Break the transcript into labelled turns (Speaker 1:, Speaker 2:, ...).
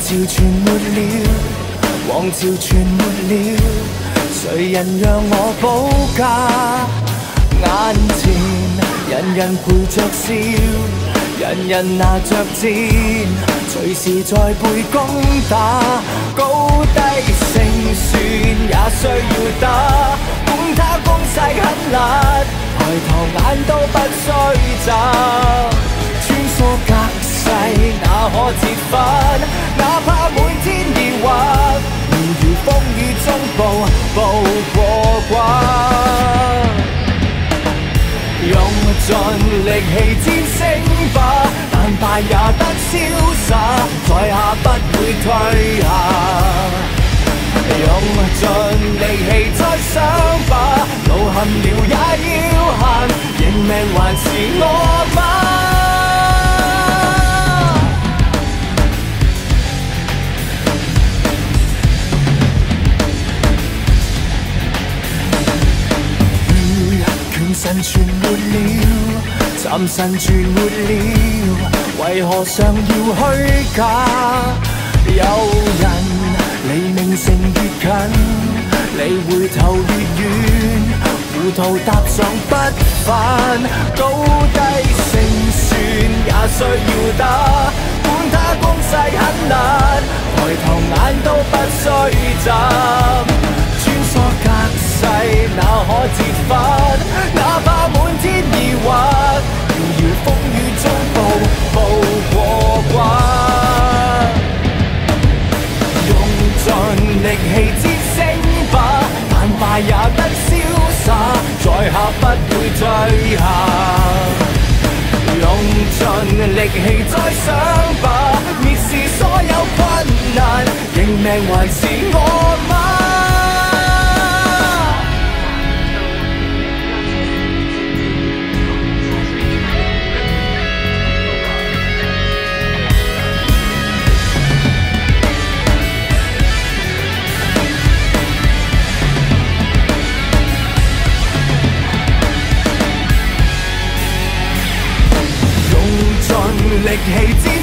Speaker 1: 潮全沒了，王朝全沒了，誰人讓我保駕？眼前人人陪着笑，人人拿着箭，隨時在背攻打，高低勝算也需要打，管他攻勢很辣，抬頭眼都不須眨，穿梭隔世哪可折返？哪怕滿天疑惑，如風雨中步過關。用盡力氣戰勝吧，但敗也得瀟灑，在下不會退下。用盡力氣再想吧，路陷了也要行，認命還是我嗎？神全沒了，暫神全沒了，為何尚要虛假？有人離明城越近，離回頭越遠，糊塗踏上不返，高低勝算也需要打，管他攻勢很辣，抬頭眼都不須眨。穿梭隔世哪可折返？哪怕滿天疑惑，遙遙風雨中步過關。用盡力氣戰勝吧，但敗也得瀟灑，在下不會退下。用盡力氣再想吧，蔑視所有困難，認命還是我嗎？力氣戰